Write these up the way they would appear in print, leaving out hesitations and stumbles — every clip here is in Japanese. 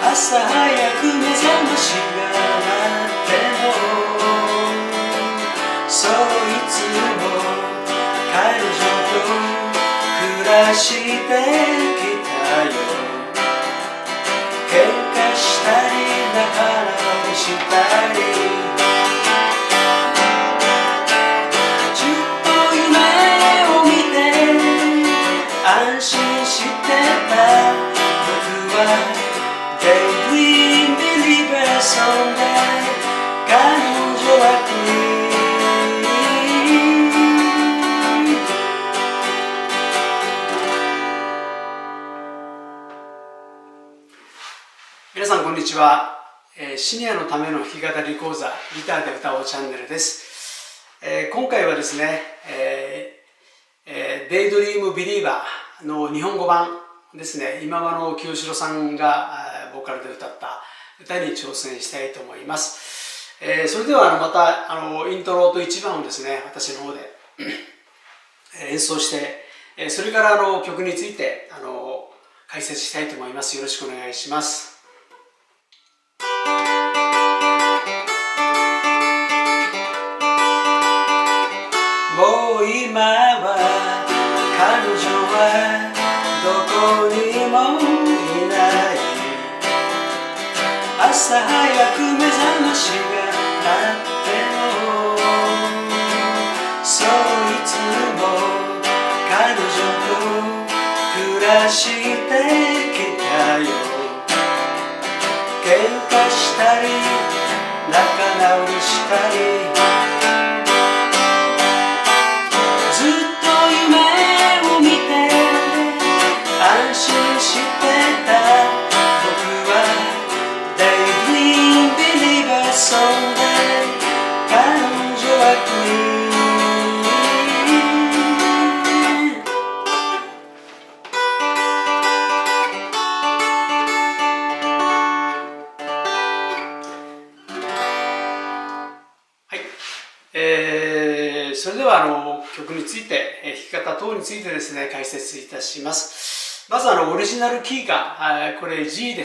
朝早く目覚ましが鳴ってもそういつも彼女と暮らしてきたよ。喧嘩したり仲直りしたりずっと夢を見て安心してた僕はDaydream believer someday 彼女は皆さんこんにちは。シニアのための弾き語り講座ギターで歌おうチャンネルです。今回はですね、Daydream believer の日本語版ですね、今間清志郎さんがボーカルで歌った歌に挑戦したいと思います。それではまたイントロと1番をですね、私の方で演奏して、それから曲について解説したいと思います。よろしくお願いします。もう今は彼女はどこにもいない。朝早く目覚ましが鳴ってもそういつも彼女と暮らしてきたよ。喧嘩したり仲直りしたりずっと夢を見て安心してた僕はDaydream believer someday 彼女はQueen。 はい、それでは曲について弾き方等についてですね解説いたします。まずオリジナルキーがこれ G です。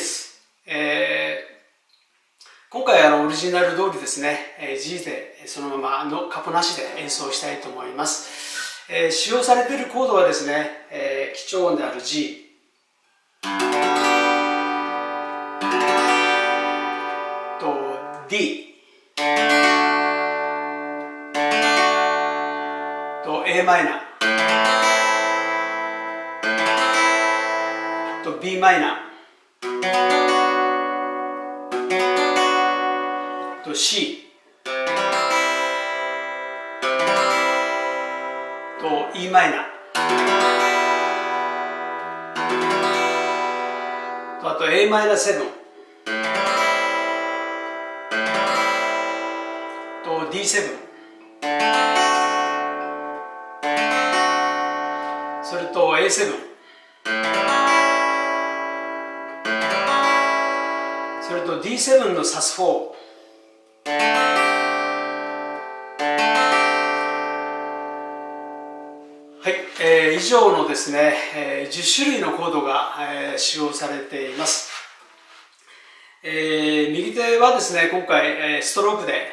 今回オリジナル通りですね G でそのままのカポなしで演奏したいと思います。使用されているコードはですね、基調音である G と D と a マイナーと b マイナーと C と E マイナーとあと a マイナー7と D7 それと A7 それと D7 のサス4はい、以上のですね、10種類のコードが、使用されています。右手はですね、今回、ストロークで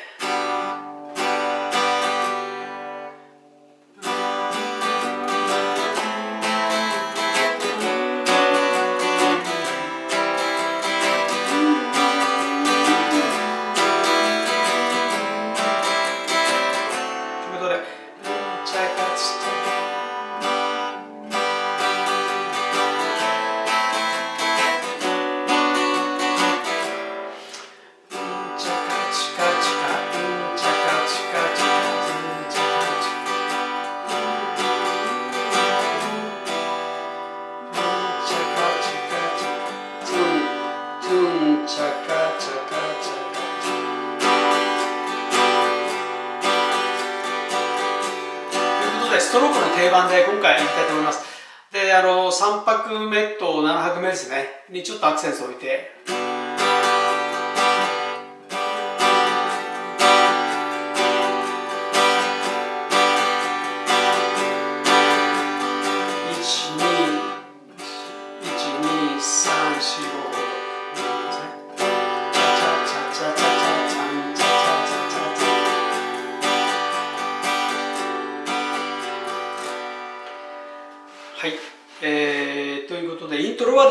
ストロークの定番で今回やりたいと思います。で、3拍目と7拍目ですねにちょっとアクセントを置いて1、2、3、4、5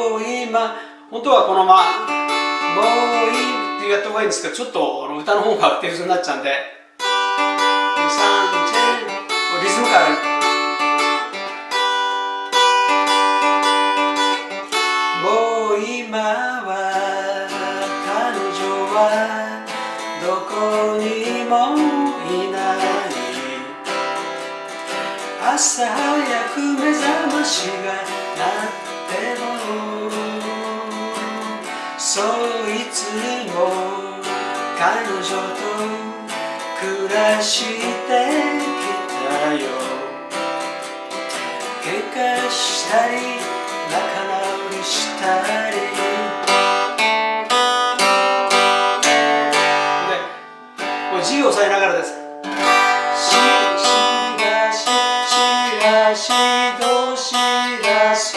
もう今、本当はこのまま、もういいってやった方がいいんですけど、ちょっと歌の方が手薄になっちゃうんで、リズムから、もう今は彼女はどこにもいない。朝早く目覚ましが鳴っても、そういつも彼女と暮らしてきたよ。喧嘩したり仲直りしたりで、これ G を押さえながらです。シドシラソ、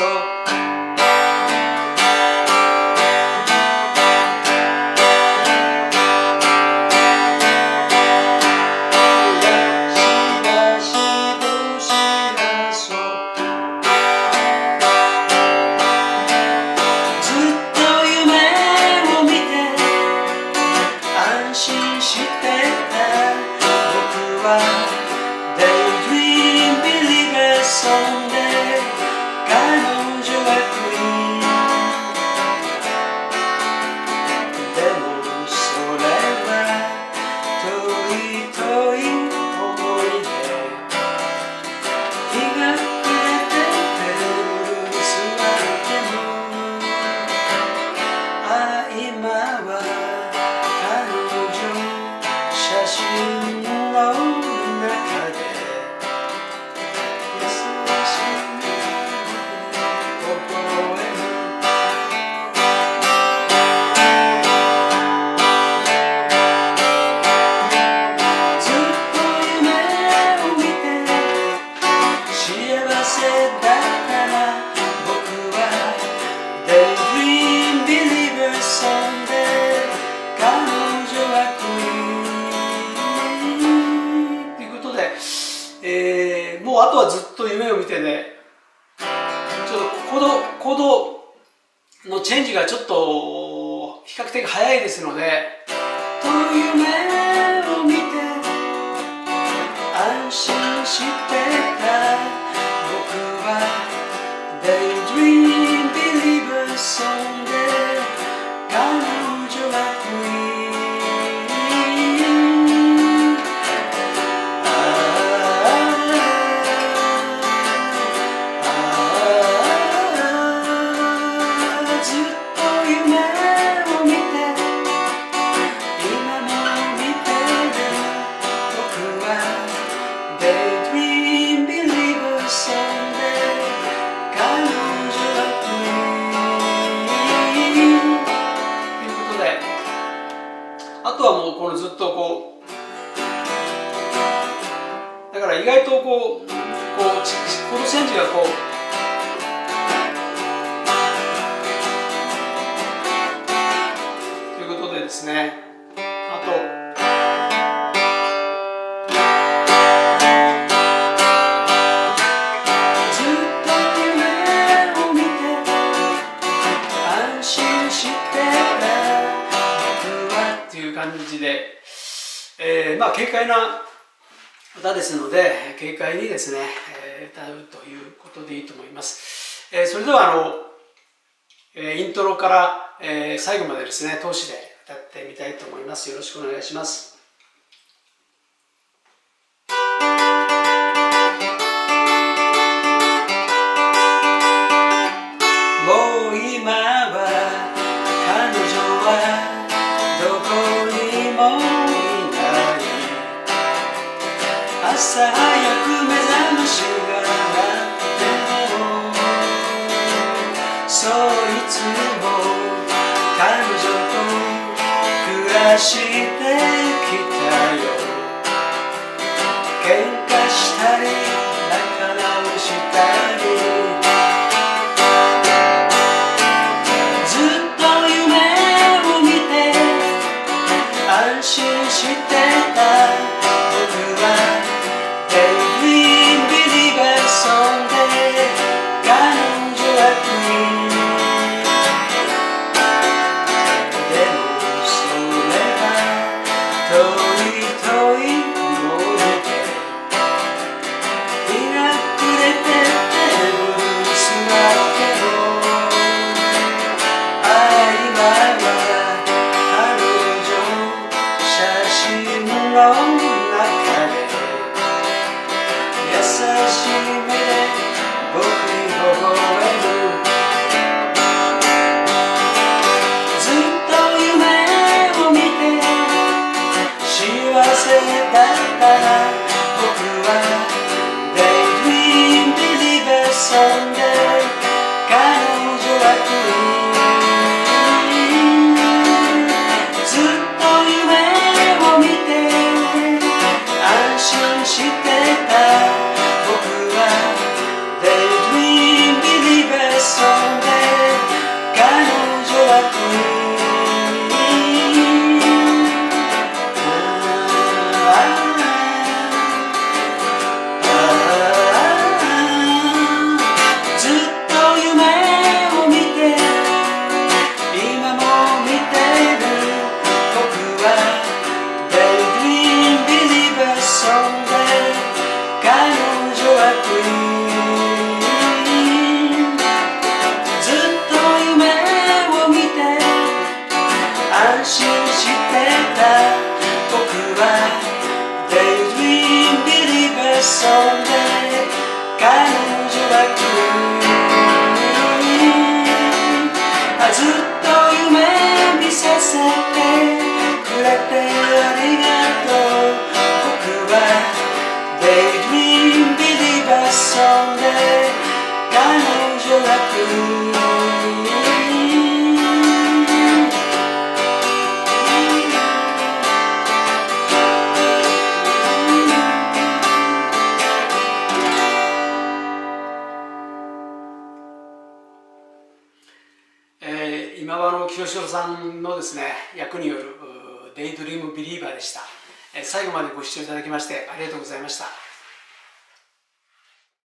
もうあとはずっと夢を見てね、ちょっとコードのチェンジがちょっと比較的早いですので、と夢を見て安心してた僕は Daydream Believer Song で彼女はDaydream とこう、だから意外とこうコードチェンジがこうということでですね、あと感じで、まあ軽快な歌ですので、軽快にですね、歌うということでいいと思います。それではイントロから、最後までですね、通しで歌ってみたいと思います。よろしくお願いします。もう今は彼女はどこにもいない。朝早く目覚ましが鳴ってもそういつも彼女と暮らしてきたよ。喧嘩したり仲直りしたり安心してた僕はデイリービリバーソンで彼女はクイーンでもそれは遠い遠いもので日が暮れてテーブルに座っても今はの中で優しい目で僕に微笑む。ずっと夢を見て幸せだったら僕は Daydream Believer Song で彼女はクイーン。ずっと夢を見て安心してた僕は Daydream Believer Song で彼女はクイーン。ずっと夢を見て今も見てる僕はDaydream Believer Song で彼女はクイーン。ずっと夢を見て安心してた僕は Daydream Believer Song で彼女はクイーン。ずっと夢見させてくれてありがとう。僕は Daydream Believer Song で彼女はクイーン。今場清志郎さんのですね、役によるデイドリームビリーバーでした。最後までご視聴いただきましてありがとうございました。